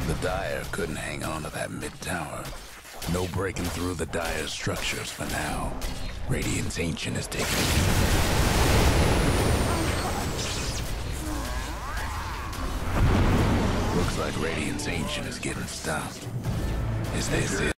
The Dire couldn't hang on to that mid-tower. No breaking through the Dire's structures for now. Radiant's Ancient is taking it. Looks like Radiant's Ancient is getting stopped. Is this it?